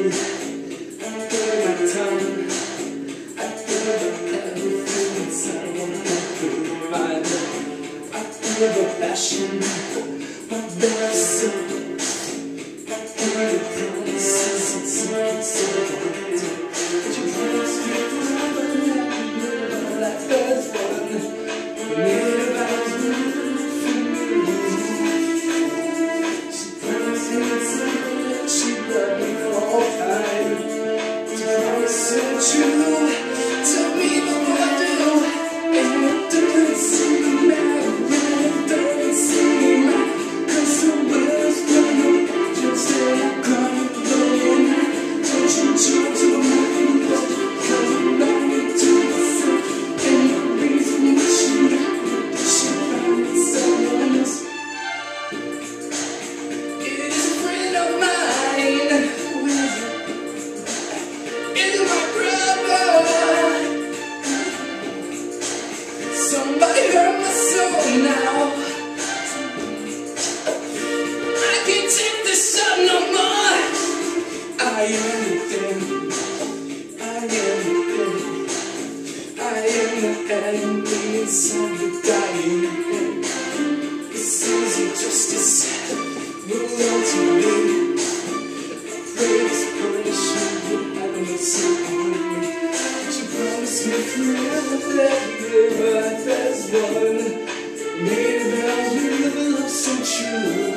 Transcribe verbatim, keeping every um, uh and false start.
me. I feel my tongue. I feel everything inside. I wanna provide. I feel the passion, but there's so. I feel the promises and secrets so haunted. But you promised me forever that you'd live like there's one. We need a vows for you. She promised me that she'd love me for all time. She promised it true. Tell me the what I do, and it doesn't seem matter. It doesn't seem matter. 'Cause the world's gonna just say I call you alone. Don't you jump to the moon, but come back to the sun. And the reason that she knows that she found someone else is a friend of mine. Who is it? Is my brother. Somebody hurt my soul now. I can't take this up no more. I am the thing. I am the thing. I am the enemy inside the dying end. This isn't justice. Move on to me. Pray this punishment will happen at some point. But you promised me forever that you'd live like there's one. Made a vow, you never love so true.